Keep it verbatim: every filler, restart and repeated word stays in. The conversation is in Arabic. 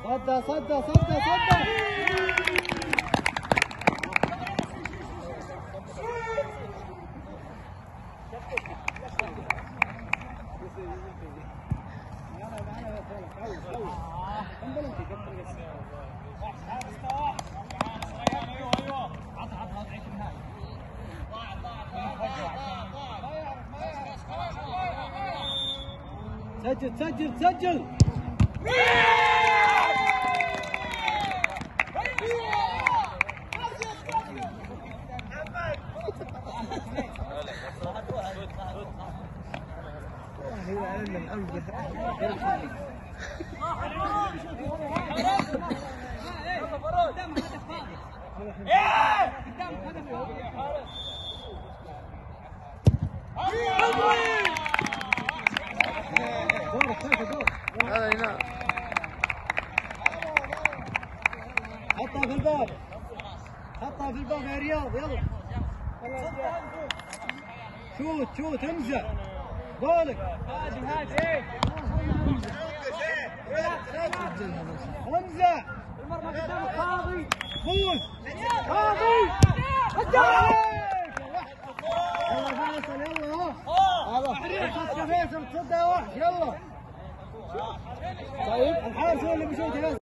صدى صدى صدى صدى. سجل سجل سجل. هذا هنا حطها في الباب، حطها في الباب يا رياض. يلا شوت شوت. همزة بالك. هادي هادي. همزة المرمى قدامك. فاضي فوز. فاضي. يلا فيصل يلا. يلا فيصل تصدى يا وحش. يلا طيب الحارس هو اللي بيشوت.